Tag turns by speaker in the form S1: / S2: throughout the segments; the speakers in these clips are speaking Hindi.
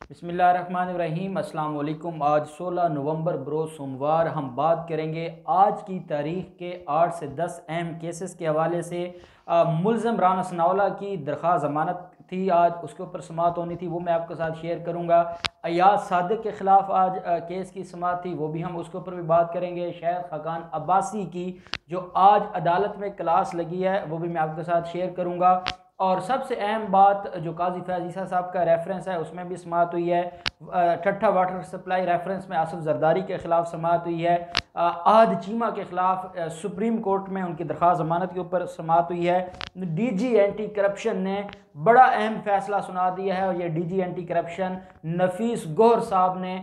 S1: बिस्मिल्लाहिर्रहमानिर्रहीम। अस्सलाम वालेकुम। आज 16 नवंबर बरोज़ सोमवार हम बात करेंगे आज की तारीख़ के 8 से 10 अहम केसेस के हवाले से। मुल्ज़म राना सनाउल्लाह की दरख्वास्त ज़मानत थी, आज उसके ऊपर समाअत होनी थी, वो मैं आपके साथ शेयर करूँगा। अयाज सादिक के ख़िलाफ़ आज केस की समाअत थी, वो भी हम उसके ऊपर भी बात करेंगे। शाहिद खाकान अब्बासी की जो आज अदालत में क्लास लगी है वो भी मैं आपके साथ शेयर करूँगा। और सबसे अहम बात जो काजी फैज़ ईसा साहब का रेफरेंस है उसमें भी समाअत हुई है। ठट्ठा वाटर सप्लाई रेफरेंस में आसिफ जरदारी के ख़िलाफ़ समाअत हुई है। आहद चीमा के ख़िलाफ़ सुप्रीम कोर्ट में उनकी दरख्वास्त ज़मानत के ऊपर समाअत हुई है। डीजी एंटी करप्शन ने बड़ा अहम फैसला सुना दिया है और ये DG anti corruption Nafees Gohar साहब ने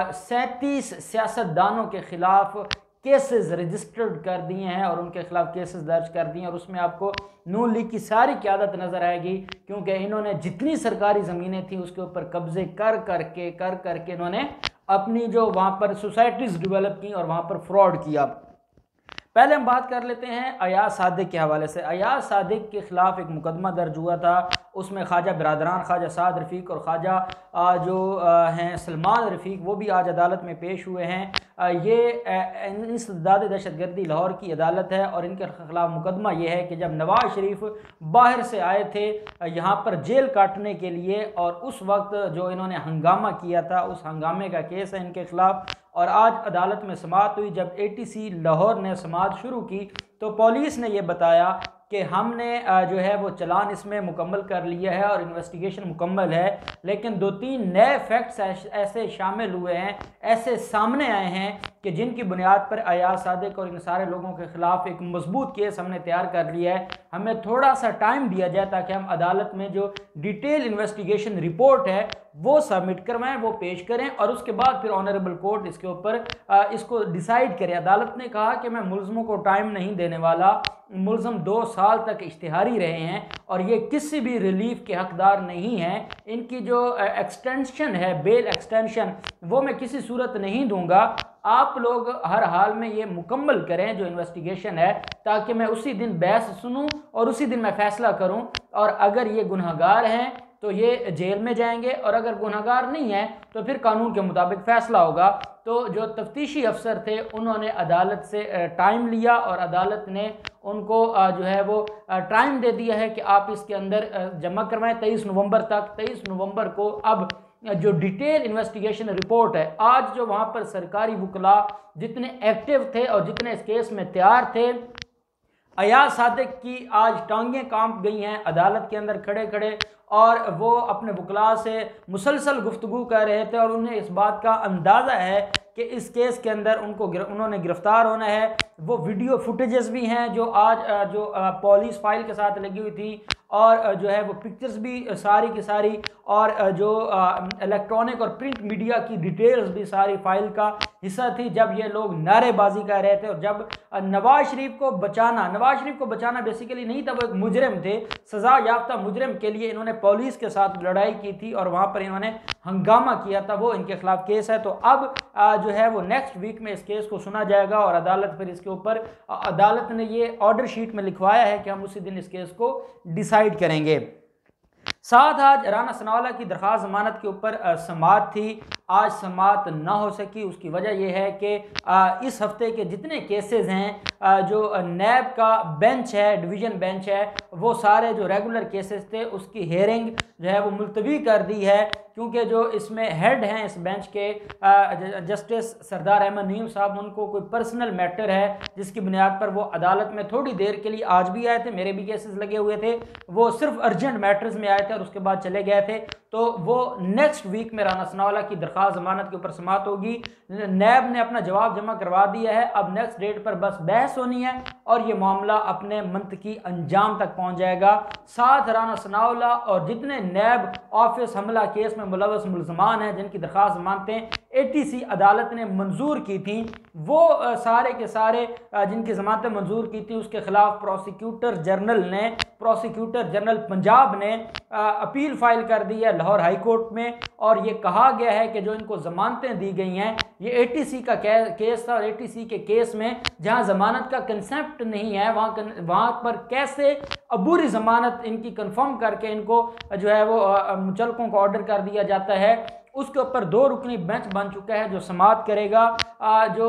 S1: 37 सियासतदानों के ख़िलाफ़ केसेस रजिस्टर्ड कर दिए हैं और उनके खिलाफ केसेस दर्ज कर दिए हैं। और उसमें आपको नून लीग की सारी क़यादत नज़र आएगी, क्योंकि इन्होंने जितनी सरकारी ज़मीनें थी उसके ऊपर कब्जे कर करके इन्होंने अपनी जो वहाँ पर सोसाइटीज़ डेवलप की और वहाँ पर फ्रॉड किया। पहले हम बात कर लेते हैं अयाज सादिक के हवाले से। अयाज सादिक के ख़िलाफ़ एक मुकदमा दर्ज हुआ था, उसमें ख्वाजा बिरादरान, ख्वाजा साद रफ़ीक और ख्वाजा जो हैं सलमान रफ़ीक, वो भी आज अदालत में पेश हुए हैं। ये इंसदाद दहशतगर्दी लाहौर की अदालत है और इनके ख़िलाफ़ मुकदमा ये है कि जब नवाज शरीफ बाहर से आए थे यहाँ पर जेल काटने के लिए और उस वक्त जो इन्होंने हंगामा किया था, उस हंगामे का केस है इनके ख़िलाफ़। और आज अदालत में समाअत हुई। जब ATC लाहौर ने समाअत शुरू की तो पुलिस ने यह बताया कि हमने जो है वो चलान इसमें मुकम्मल कर लिया है और इन्वेस्टिगेशन मुकम्मल है, लेकिन 2-3 नए फैक्ट्स ऐसे शामिल हुए हैं, ऐसे सामने आए हैं कि जिनकी बुनियाद पर अयाज सादिक और इन सारे लोगों के ख़िलाफ़ एक मजबूत केस हमने तैयार कर लिया है। हमें थोड़ा सा टाइम दिया जाए ताकि हम अदालत में जो डिटेल इन्वेस्टिगेशन रिपोर्ट है वो सबमिट करवाएं, वो पेश करें और उसके बाद फिर ऑनरेबल कोर्ट इसके ऊपर इसको डिसाइड करे। अदालत ने कहा कि मैं मुल्ज़मों को टाइम नहीं देने वाला, मुल्ज़म 2 साल तक इश्तिहारी रहे हैं और ये किसी भी रिलीफ के हकदार नहीं हैं। इनकी जो एक्सटेंशन है, बेल एक्सटेंशन, वो मैं किसी सूरत नहीं दूंगा। आप लोग हर हाल में ये मुकम्मल करें जो इन्वेस्टिगेशन है, ताकि मैं उसी दिन बहस सुनूं और उसी दिन मैं फ़ैसला करूं। और अगर ये गुनहगार हैं तो ये जेल में जाएंगे और अगर गुनहगार नहीं है तो फिर कानून के मुताबिक फ़ैसला होगा। तो जो तफ्तीशी अफसर थे उन्होंने अदालत से टाइम लिया और अदालत ने उनको जो है वो टाइम दे दिया है कि आप इसके अंदर जमा करवाएं 23 नवंबर तक। 23 नवंबर को अब जो डिटेल इन्वेस्टिगेशन रिपोर्ट है, आज जो वहाँ पर सरकारी वकला जितने एक्टिव थे और जितने इस केस में तैयार थे, अयाज सादिक की आज टांगें कांप गई हैं अदालत के अंदर खड़े खड़े, और वो अपने वकला से मुसलसल गुफ्तगू कर रहे थे और उन्हें इस बात का अंदाज़ा है कि इस केस के अंदर उन्होंने गिरफ़्तार होना है। वो वीडियो फुटेजेस भी हैं जो आज जो पुलिस फाइल के साथ लगी हुई थी और जो है वो पिक्चर्स भी सारी की सारी और जो इलेक्ट्रॉनिक और प्रिंट मीडिया की डिटेल्स भी सारी फाइल का हिस्सा थी जब ये लोग नारेबाजी कर रहे थे। और जब नवाज शरीफ को बचाना बेसिकली नहीं था, वो एक मुजरिम थे, सज़ा याफ्ता मुजरिम के लिए इन्होंने पुलिस के साथ लड़ाई की थी और वहाँ पर इन्होंने हंगामा किया था, वो इनके खिलाफ केस है। तो अब जो है वो नेक्स्ट वीक में इस केस को सुना जाएगा और अदालत फिर इसके ऊपर अदालत ने ये ऑर्डर शीट में लिखवाया है कि हम उसी दिन इस केस को डिसाइड करेंगे। साथ आज राना सनाउल्लाह की दरख्वास्त ज़मानत के ऊपर समाअत थी। आज समाअत ना हो सकी, उसकी वजह यह है कि इस हफ्ते के जितने केसेस हैं जो नैब का बेंच है, डिवीज़न बेंच है, वो सारे जो रेगुलर केसेस थे उसकी हेयरिंग जो है वो मुलतवी कर दी है, क्योंकि जो इसमें हेड हैं इस बेंच के जस्टिस सरदार अहमद नईम साहब, उनको कोई पर्सनल मैटर है जिसकी बुनियाद पर वो अदालत में थोड़ी देर के लिए आज भी आए थे, मेरे भी केसेस लगे हुए थे, वो सिर्फ अर्जेंट मैटर्स में आए थे और उसके बाद चले गए थे। तो वो नेक्स्ट वीक में राना सनाउल्लाह की दरख्वास्त ज़मानत के ऊपर समाअत होगी। नैब ने अपना जवाब जमा करवा दिया है, अब नेक्स्ट डेट पर बस बहस होनी है और ये मामला अपने मंतकी अंजाम तक पहुँच जाएगा। साथ राना सनाउल्लाह और जितने नैब ऑफिस हमला केस में मुलव्वस मुल्ज़मान हैं जिनकी दरख्वास्त ज़मानतें ATC अदालत ने मंजूर की थी, वो सारे के सारे जिनकी ज़मानतें मंजूर की थी उसके ख़िलाफ़ प्रोसिक्यूटर जनरल पंजाब ने अपील फाइल कर दी है लाहौर हाई कोर्ट में, और ये कहा गया है कि जो इनको ज़मानतें दी गई हैं ये ATC का केस था, और ATC के केस में जहां ज़मानत का कंसेप्ट नहीं है वहाँ पर कैसे अबूरी ज़मानत इनकी कंफर्म करके इनको जो है वो मुचलकों को ऑर्डर कर दिया जाता है। उसके ऊपर 2 रुकनी बेंच बन चुका है जो समाअत करेगा। जो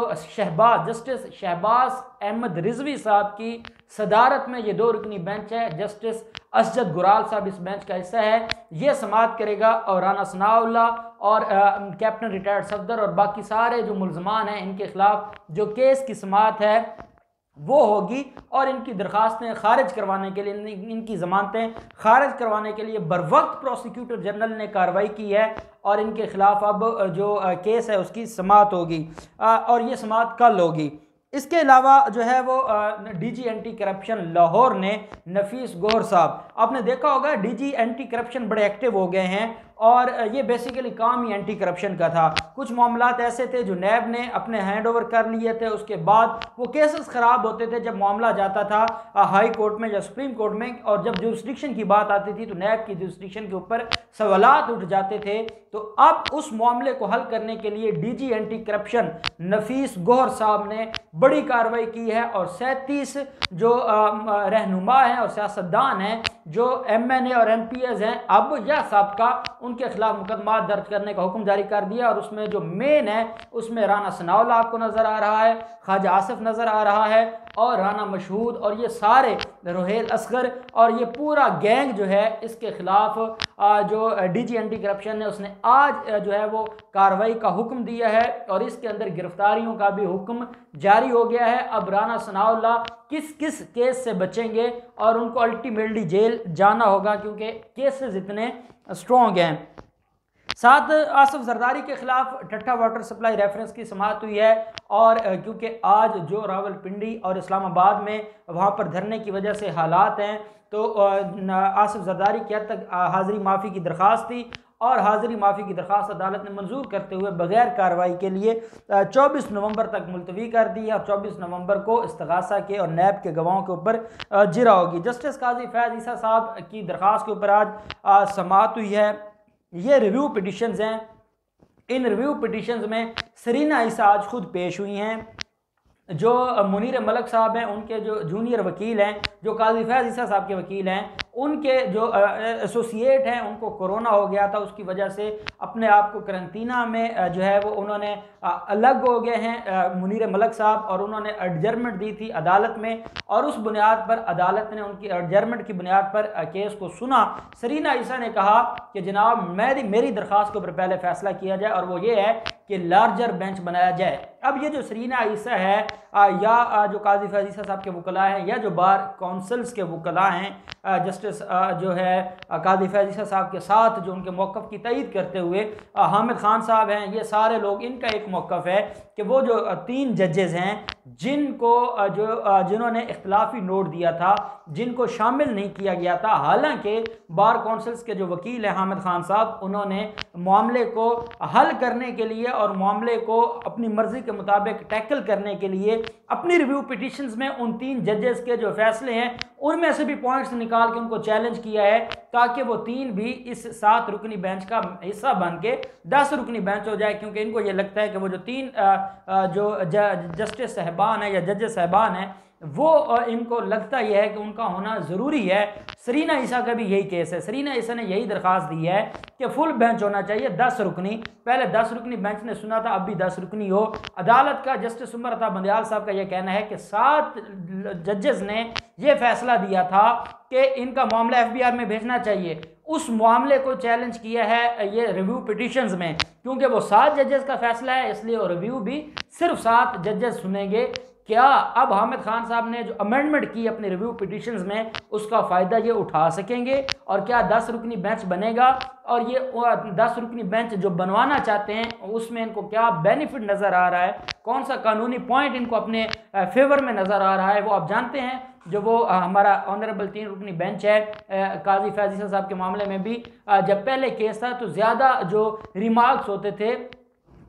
S1: जस्टिस शहबाज अहमद रिजवी साहब की सदारत में ये 2 रुकनी बेंच है। जस्टिस असजद गुराल साहब इस बेंच का हिस्सा है, ये समाअत करेगा। और राना सनाउल्लाह और कैप्टन रिटायर्ड सफदर और बाकी सारे जो मुलजमान हैं इनके खिलाफ जो केस की समाअत है वो होगी, और इनकी दरख्वास्तें खारिज करवाने के लिए, इनकी ज़मानतें खारिज करवाने के लिए बर वक्त प्रोसिक्यूटर जनरल ने कार्रवाई की है, और इनके खिलाफ अब जो केस है उसकी समाअत होगी, और ये समाअत कल होगी। इसके अलावा जो है वो DG एंटी करप्शन लाहौर ने नफीस गौहर साहब, आपने देखा होगा DG एंटी करप्शन बड़े एक्टिव हो गए हैं, और ये बेसिकली काम ही एंटी करप्शन का था। कुछ मामलात ऐसे थे जो नैब ने अपने हैंड ओवर कर लिए थे, उसके बाद वो केसेस ख़राब होते थे जब मामला जाता था हाई कोर्ट में या सुप्रीम कोर्ट में, और जब जुरिस्डिक्शन की बात आती थी तो नैब की जुरिस्डिक्शन के ऊपर सवालात उठ जाते थे। तो अब उस मामले को हल करने के लिए DG anti corruption Nafees Gauhar साहब ने बड़ी कार्रवाई की है, और 37 जो रहनुमा हैं और सियासतदान हैं जो MNA और MPs हैं अब या साबका, उनके खिलाफ मुकदमा दर्ज करने का हुक्म जारी कर दिया। और उसमें जो मेन है उसमें राना सनाउल्लाह आपको नज़र आ रहा है, ख्वाजा आसिफ नज़र आ रहा है, और राना मशहूद, और ये सारे रोहेल असगर, और ये पूरा गैंग जो है इसके खिलाफ जो DG एंटी करप्शन है उसने आज जो है वो कार्रवाई का हुक्म दिया है, और इसके अंदर गिरफ्तारियों का भी हुक्म जारी हो गया है। अब राना सनाउल्लाह किस किस केस से बचेंगे, और उनको अल्टीमेटली जेल जाना होगा क्योंकि केसेस इतने स्ट्रॉन्ग हैं। साथ आसिफ जरदारी के खिलाफ ठट्ठा वाटर सप्लाई रेफरेंस की समाअत हुई है, और क्योंकि आज जो रावलपिंडी और इस्लामाबाद में वहाँ पर धरने की वजह से हालात हैं, तो आसिफ जरदारी की हद तक हाज़िरी माफ़ी की दरख्वास्त थी, और हाज़िरी माफ़ी की दरख्वास्त अदालत ने मंजूर करते हुए बगैर कार्रवाई के लिए 24 नवंबर तक मुलतवी कर दी है, और 24 नवंबर को इस्तगासा के और नैब के गवाहों के ऊपर जिरा होगी। जस्टिस काजी फैज़ ईसा साहब की दरख्वास्त के ऊपर आज समाअत हुई है। ये रिव्यू पिटिशंस हैं, इन रिव्यू पिटिशंस में सरीना ईसा आज खुद पेश हुई हैं। जो मुनीर मलक साहब हैं उनके जो जूनियर वकील हैं, जो काजी फैज़ ईसा साहब के वकील हैं, उनके जो एसोसिएट हैं उनको कोरोना हो गया था, उसकी वजह से अपने आप को करंतना में जो है वो उन्होंने अलग हो गए हैं मुनीर मलक साहब, और उन्होंने एडजर्मेंट दी थी अदालत में, और उस बुनियाद पर अदालत ने उनकी एडजर्मेंट की बुनियाद पर केस को सुना। सरीना ईसा ने कहा कि जनाब मेरी दरख्वास्त के ऊपर पहले फैसला किया जाए, और वो ये है कि लार्जर बेंच बनाया जाए। अब ये जो सरीना ईसा है या जो काजी फैज़ ईसा साहब के वकला हैं, या जो बार काउंसिल्स के वकला हैं, जस्टिस जो है काजी फैज़ ईसा साहब के साथ जो उनके मौक़िफ़ की तईद करते हुए हामिद खान साहब हैं, ये सारे लोग, इनका एक मौक़िफ़ है कि वो जो 3 जजेस हैं जिन्होंने इख्तिलाफी नोट दिया था, जिनको शामिल नहीं किया गया था, हालांकि बार काउंसिल्स के जो वकील हैं हामिद खान साहब, उन्होंने मामले को हल करने के लिए और मामले को अपनी मर्जी के मुताबिक टैकल करने के लिए अपनी रिव्यू पिटिशंस में उन 3 जजेस के जो फैसले हैं उनमें से भी पॉइंट्स निकाल के उनको चैलेंज किया है, ताकि वो 3 भी इस 7 रुकनी बेंच का हिस्सा बन के 10 रुकनी बेंच हो जाए, क्योंकि इनको ये लगता है कि वो जो 3 जो जस्टिस साहबान है या जजेस साहबान हैं वो इनको लगता यह है कि उनका होना ज़रूरी है। सरीना ईसा का भी यही केस है, सरीना ईसा ने यही दरख्वास्त दी है कि फुल बेंच होना चाहिए 10 रुकनी, पहले 10 रुकनी बेंच ने सुना था, अब भी 10 रुकनी हो। अदालत का जस्टिस उमर अता बंदयाल साहब का यह कहना है कि 7 जजेस ने यह फैसला दिया था कि इनका मामला FBI में भेजना चाहिए। उस मामले को चैलेंज किया है ये रिव्यू पिटिशंस में, क्योंकि वो 7 जजेस का फैसला है, इसलिए वो रिव्यू भी सिर्फ 7 जजेस सुनेंगे। क्या अब हामिद खान साहब ने जो अमेंडमेंट की अपने रिव्यू पिटिशंस में, उसका फ़ायदा ये उठा सकेंगे, और क्या 10 रुकनी बेंच बनेगा, और ये 10 रुकनी बेंच जो बनवाना चाहते हैं उसमें इनको क्या बेनिफिट नज़र आ रहा है, कौन सा कानूनी पॉइंट इनको अपने फेवर में नज़र आ रहा है, वो आप जानते हैं। जो वो हमारा ऑनरेबल 3 रुकनी बेंच है काजी फैज़ ईसा साहब के मामले में भी जब पहले केस था तो ज़्यादा जो रिमार्क्स होते थे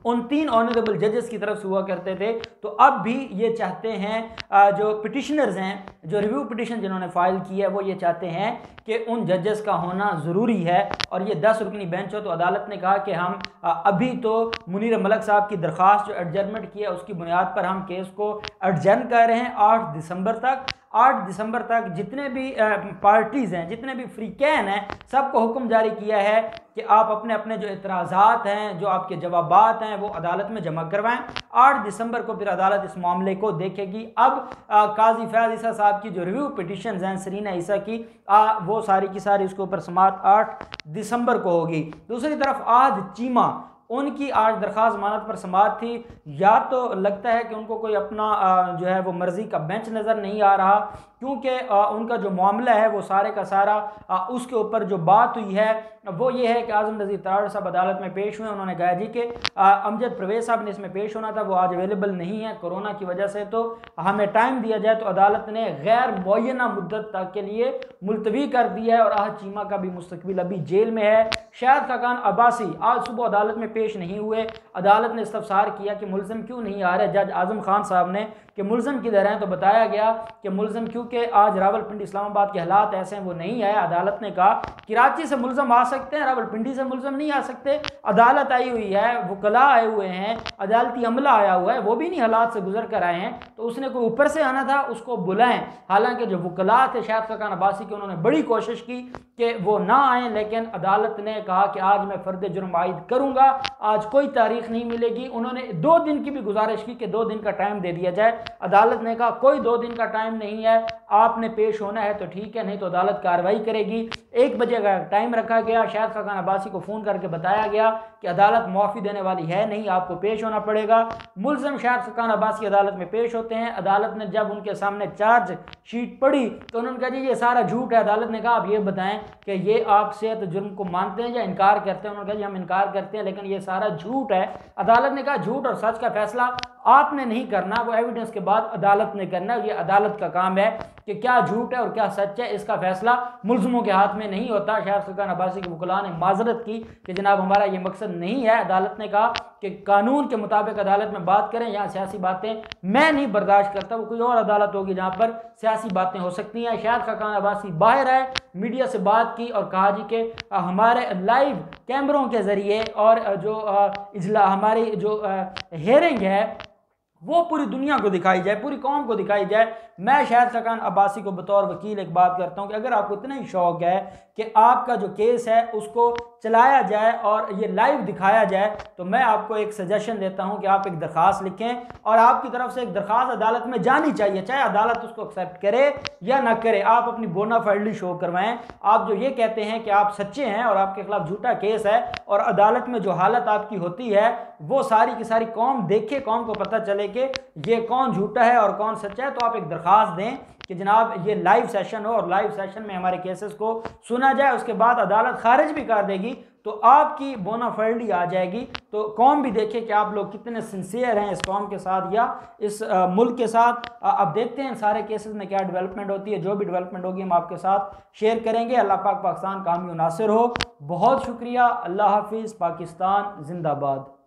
S1: उन 3 ऑनरेबल जजेस की तरफ से हुआ करते थे। तो अब भी ये चाहते हैं, जो पिटिशनर्स हैं, जो रिव्यू पिटिशन जिन्होंने फाइल की है, वो ये चाहते हैं कि उन जजेस का होना ज़रूरी है। और ये 10 रुकनी बेंच हो। तो अदालत ने कहा कि हम अभी तो मुनीर मलिक साहब की दरख्वास्त जो एडजर्नमेंट की है उसकी बुनियाद पर हम केस को एडजर्न कर रहे हैं 8 दिसंबर तक। 8 दिसंबर तक जितने भी पार्टीज़ हैं, जितने भी फ्रीकैन हैं, सबको हुक्म जारी किया है कि आप अपने अपने जो एतराज़ात हैं, जो आपके जवाबात हैं, वो अदालत में जमा करवाएं। 8 दिसंबर को फिर अदालत इस मामले को देखेगी। अब काजी फैज़ ईसा साहब की जो रिव्यू पिटिशंस हैं सरीना ईसा की, वो सारी की सारी उसके ऊपर समाअत 8 दिसंबर को होगी। दूसरी तरफ आज चीमा, उनकी आज दरख्वास्त जमानत पर समाअत थी। या तो लगता है कि उनको कोई अपना जो है वो मर्ज़ी का बेंच नज़र नहीं आ रहा, क्योंकि उनका जो मामला है वो सारे का सारा उसके ऊपर जो बात हुई है वो ये है कि आज़म नज़ीर तराड़ साहब अदालत में पेश हुए। उन्होंने कहा जी कि अमजद परवेज़ साहब ने इसमें पेश होना था, वो आज अवेलेबल नहीं है कोरोना की वजह से, तो हमें टाइम दिया जाए। तो अदालत ने गैर मुअय्यना मुद्दत तक के लिए मुलतवी कर दिया है। और आहद चीमा का भी मुस्तकबिल अभी जेल में है। शाहिद खाकान अब्बासी आज सुबह अदालत में पेश नहीं हुए। अदालत ने इस्तफसार किया कि मुलज़िम क्यों नहीं आ रहे। जज आज़म खान साहब ने कि मुलज़िम किधर हैं, तो बताया गया कि मुलज़िम क्योंकि आज रावलपिंडी इस्लामाबाद के हालात ऐसे हैं वो नहीं आए। अदालत ने कहा कराची से मुलज़िम आ सकते हैं, रावलपिंडी से मुलज़िम नहीं आ सकते। अदालत आई हुई है, वकला आए हुए हैं, अदालती अमला आया हुआ है, वो भी नहीं हालात से गुजर कर आए हैं, तो उसने कोई ऊपर से आना था, उसको बुलाएं। हालांकि जो वकला थे शाहिद खाकान अब्बासी के, उन्होंने बड़ी कोशिश की कि वो ना आए, लेकिन अदालत ने कहा कि आज मैं फ़र्द जुर्म आयद करूँगा, आज कोई तारीख नहीं मिलेगी। उन्होंने 2 दिन की भी गुजारिश की कि 2 दिन का टाइम दे दिया जाए। अदालत ने कहा कोई 2 दिन का टाइम नहीं है, आपने पेश होना है तो ठीक है, नहीं तो अदालत कार्रवाई करेगी। 1 बजे का टाइम रखा गया। शाहिद खाकान अब्बासी को फ़ोन करके बताया गया कि अदालत मुआफ़ी देने वाली है नहीं, आपको पेश होना पड़ेगा। मुलज़िम शाहिद खाकान अब्बासी अदालत में पेश होते हैं। अदालत ने जब उनके सामने चार्ज शीट पढ़ी तो उन्होंने कहा जी ये सारा झूठ है। अदालत ने कहा आप ये बताएं कि ये आप सेहत जुर्म को मानते हैं या इनकार करते हैं। उन्होंने कहा जी हम इनकार करते हैं, लेकिन ये सारा झूठ है। अदालत ने कहा झूठ और सच का फैसला आपने नहीं करना, वो एविडेंस के बाद अदालत ने करना है। ये अदालत का काम है कि क्या झूठ है और क्या सच है, इसका फैसला मुल्ज़िमों के हाथ में नहीं होता। शाहिद खाकान अब्बासी के वकला ने माजरत की कि जनाब हमारा ये मकसद नहीं है। अदालत ने कहा कि कानून के मुताबिक अदालत में बात करें, यहाँ सियासी बातें मैं नहीं बर्दाश्त करता। वो कोई और अदालत होगी जहाँ पर सियासी बातें हो सकती हैं। शाहिद खाकान अब्बासी बाहर आए, मीडिया से बात की और कहा जी कि हमारे लाइव कैमरों के ज़रिए और जो इजला हमारी जो हेयरिंग है वो पूरी दुनिया को दिखाई जाए, पूरी कौम को दिखाई जाए। मैं शाहिद खाकान अब्बासी को बतौर वकील एक बात करता हूँ कि अगर आपको इतना ही शौक़ है कि आपका जो केस है उसको चलाया जाए और ये लाइव दिखाया जाए, तो मैं आपको एक सजेशन देता हूं कि आप एक दरख्वास्त लिखें और आपकी तरफ से एक दरख्वास्त अदालत में जानी चाहिए, चाहे अदालत उसको एक्सेप्ट करे या ना करे। आप अपनी बोनाफाइडली शो करवाएं। आप जो ये कहते हैं कि आप सच्चे हैं और आपके खिलाफ झूठा केस है और अदालत में जो हालत आपकी होती है वो सारी की सारी कौम देखे, कौम को पता चले कि ये कौन झूठा है और कौन सच्चा है, तो आप एक दरख्वास्त दें कि जनाब ये लाइव सेशन हो और लाइव सेशन में हमारे केसेस को सुना जाए। उसके बाद अदालत खारिज भी कर देगी तो आपकी बोनाफाइडी आ जाएगी, तो कौम भी देखे कि आप लोग कितने सिंसियर हैं इस कौम के साथ या इस मुल्क के साथ। अब देखते हैं सारे केसेस में क्या डेवलपमेंट होती है। जो भी डेवलपमेंट होगी हम आपके साथ शेयर करेंगे। अल्लाह पाक पाकिस्तान कामी नासिर हो। बहुत शुक्रिया। अल्लाह हाफिज़। पाकिस्तान जिंदाबाद।